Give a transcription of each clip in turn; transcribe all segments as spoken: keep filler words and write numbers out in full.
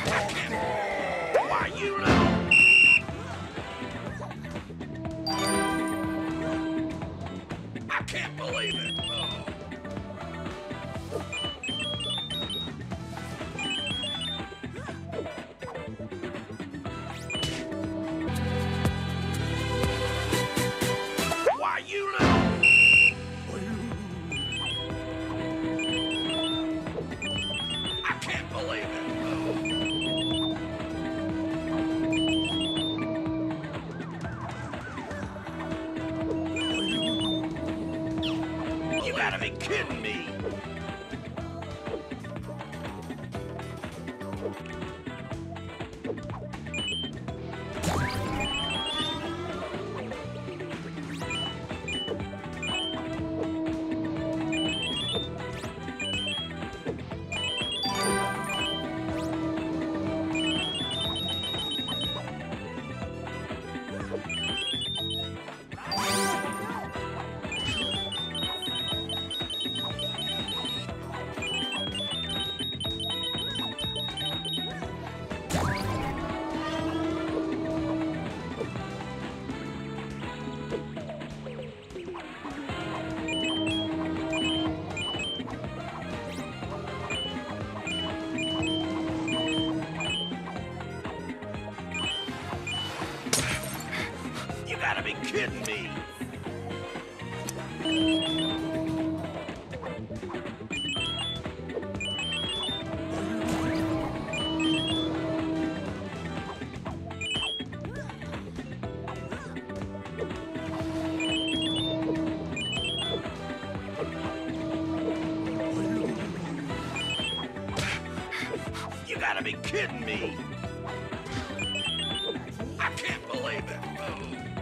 Why, you know? I can't believe it. Oh. Why, you know? I can't believe it. You gotta be kidding me! You gotta be kidding me! You gotta be kidding me! I can't believe it! Oh.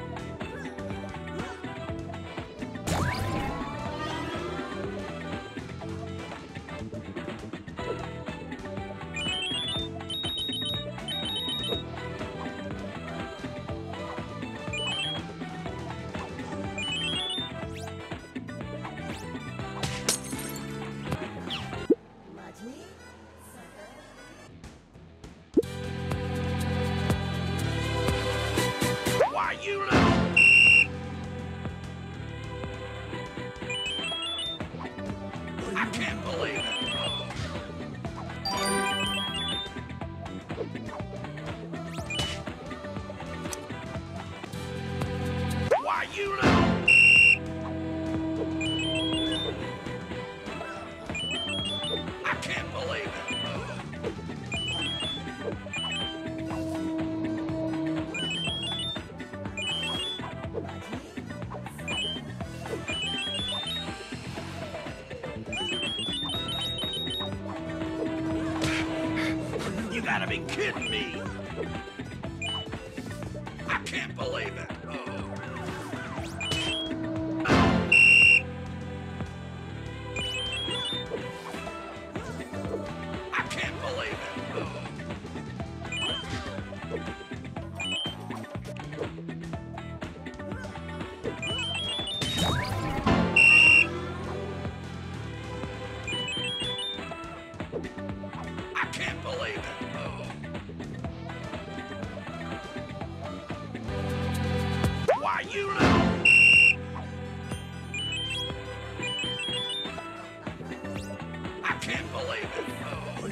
Why, you know? I can't believe it. Why, you know? I can't believe it. You gotta be kidding me! I can't believe it! Oh. I can't believe it! Oh. I can't believe it! Oh. Why, you know? I can't believe it! Oh.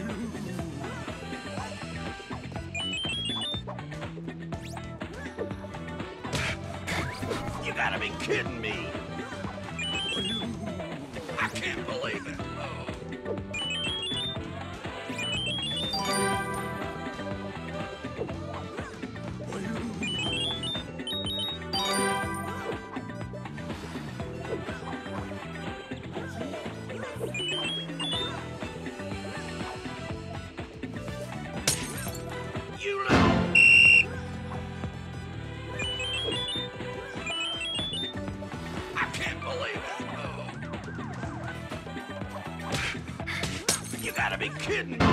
You gotta be kidding me! I can't believe it! Oh. You know? I can't believe it! Oh. You gotta be kidding me!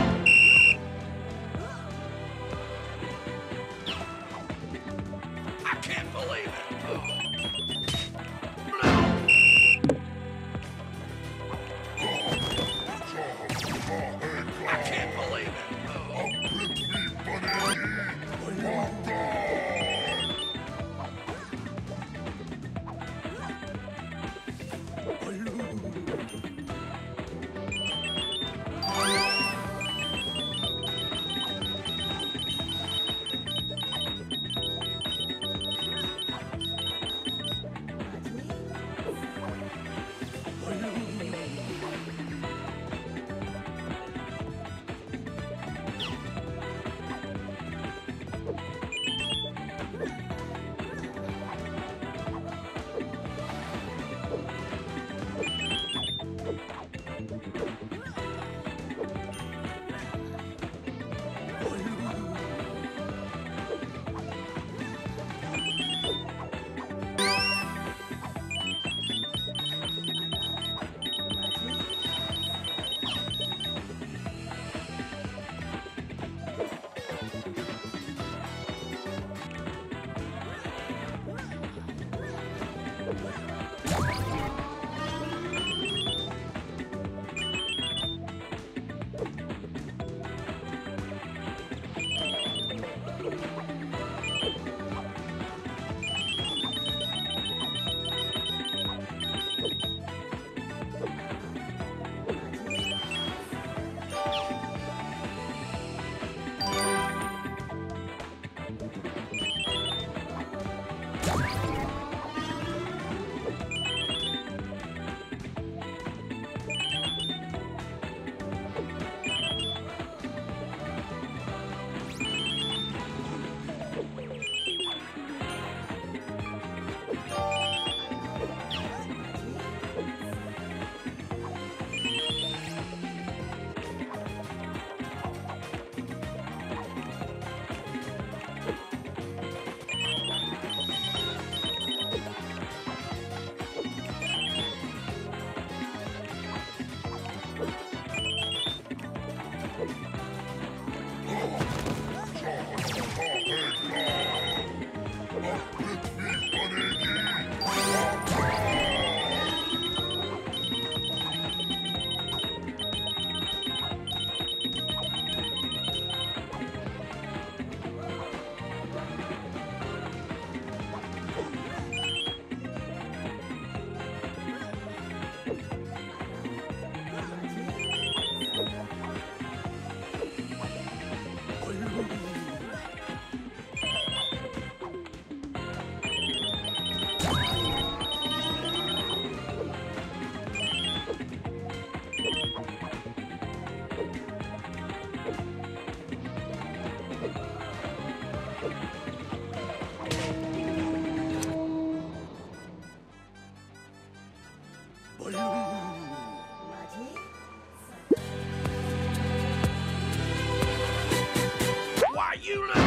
I can't believe it! Oh. I can't believe it! Oh. you know.